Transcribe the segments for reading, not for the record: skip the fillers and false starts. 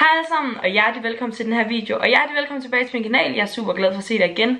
Hej alle sammen, og hjertelig velkommen til den her video, og hjertelig velkommen tilbage til min kanal. Jeg er super glad for at se dig igen.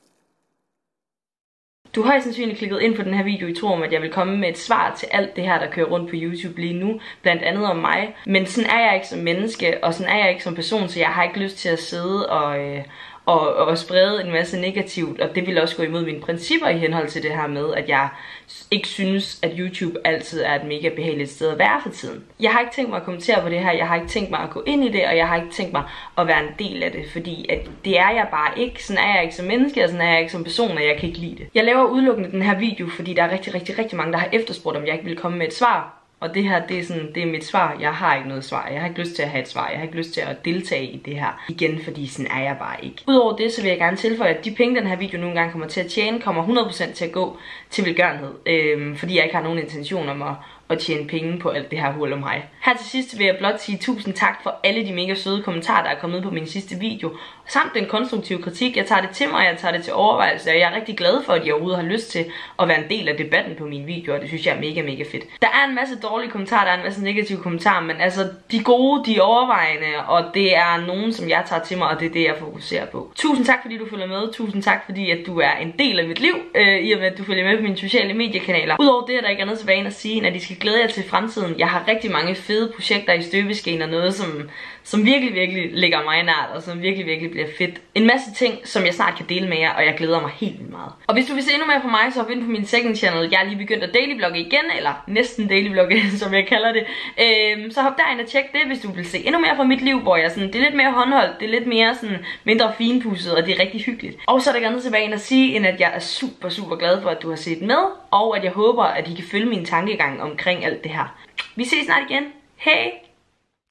Du har højst sandsynligt klikket ind på den her video i tro om, at jeg vil komme med et svar til alt det her, der kører rundt på YouTube lige nu, blandt andet om mig. Men sådan er jeg ikke som menneske, og sådan er jeg ikke som person, så jeg har ikke lyst til at sidde og sprede en masse negativt, og det vil også gå imod mine principper i henhold til det her med, at jeg ikke synes, at YouTube altid er et mega behageligt sted at være for tiden. Jeg har ikke tænkt mig at kommentere på det her, jeg har ikke tænkt mig at gå ind i det, og jeg har ikke tænkt mig at være en del af det, fordi at det er jeg bare ikke. Sådan er jeg ikke som menneske, og sådan er jeg ikke som person, og jeg kan ikke lide det. Jeg laver udelukkende den her video, fordi der er rigtig mange, der har efterspurgt, om jeg ikke vil komme med et svar. Og det her, det er mit svar. Jeg har ikke noget svar. Jeg har ikke lyst til at have et svar. Jeg har ikke lyst til at deltage i det her igen, fordi sådan er jeg bare ikke. Udover det, så vil jeg gerne tilføje, at de penge, den her video nogle gange kommer til at tjene, kommer 100% til at gå til velgørenhed. Fordi jeg ikke har nogen intention om at tjene penge på alt det her hul om mig. Her til sidst vil jeg blot sige tusind tak for alle de mega søde kommentarer, der er kommet på min sidste video. Samt den konstruktive kritik. Jeg tager det til mig, jeg tager det til overvejelse, og jeg er rigtig glad for, at I overhovedet har lyst til at være en del af debatten på mine videoer. Det synes jeg er mega fedt. Der er en masse dårlige kommentarer, der er en masse negative kommentarer, men altså de gode, de er overvejende, og det er nogen, som jeg tager til mig, og det er det, jeg fokuserer på. Tusind tak, fordi du følger med. Tusind tak, fordi at du er en del af mit liv, i og med at du følger med på mine sociale mediekanaler. Udover det er der ikke andet tilbage end at sige, at I skal glæde jer til fremtiden. Jeg har rigtig mange fede projekter i støbeskeen, og noget, som virkelig ligger mig nært, og som virkelig bliver fedt. En masse ting, som jeg snart kan dele med jer, og jeg glæder mig helt vildt meget. Og hvis du vil se endnu mere fra mig, så hop ind på min second channel. Jeg er lige begyndt at dailyblogge igen, eller næsten dailyblogge, som jeg kalder det. Så hop derind og tjek det, hvis du vil se endnu mere fra mit liv, hvor jeg sådan, det er lidt mere håndholdt, det er lidt mere sådan mindre finpudset, og det er rigtig hyggeligt. Og så er der ikke andet tilbage end at sige, end at jeg er super glad for, at du har set med, og at jeg håber, at I kan følge min tankegang omkring alt det her. Vi ses snart igen. Hej!